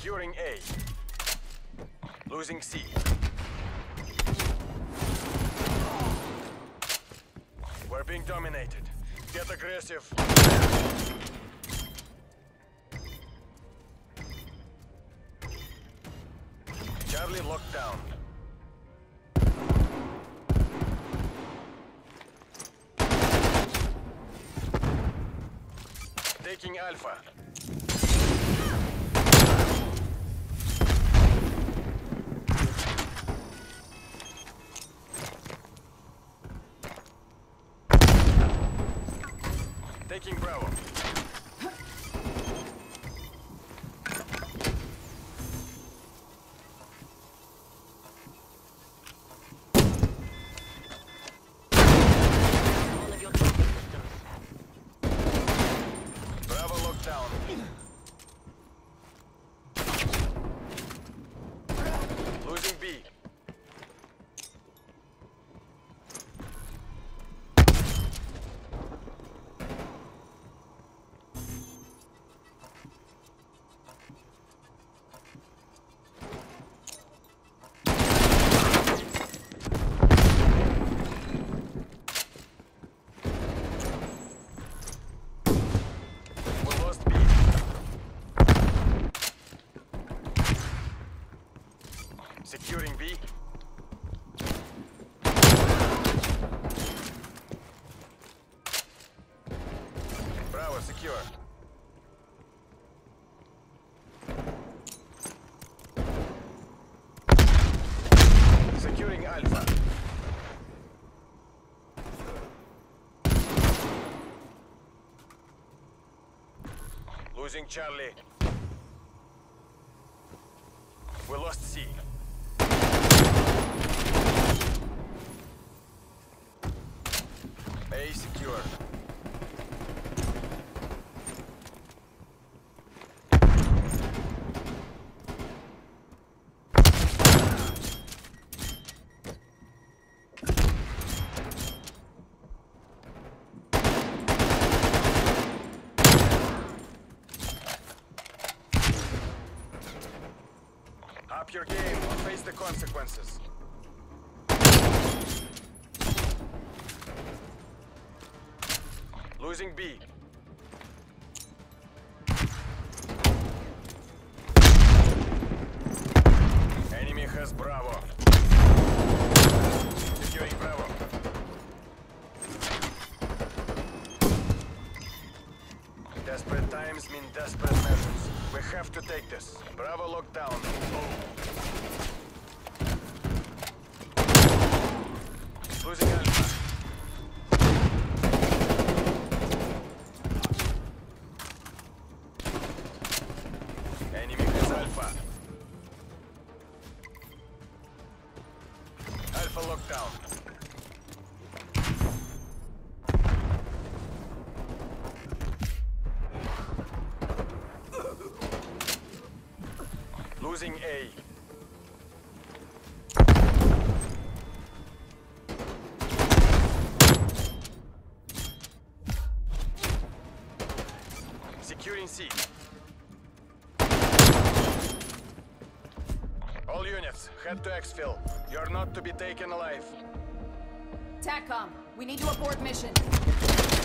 Securing A. Losing C. We're being dominated. Get aggressive. Charlie locked down. Taking Alpha. Taking Bravo. Bravo locked down. Losing B. Securing B. Bravo secure. Securing Alpha. Losing Charlie. We lost C. A secure. Up your game or face the consequences. Losing B. Enemy has Bravo. Securing Bravo. Desperate times mean desperate measures. We have to take this. Bravo locked down. Losing Alpha. Enemy has Alpha. Alpha locked down. Losing A. Securing C. All units, head to exfil. You're not to be taken alive. TACCOM, we need to abort mission.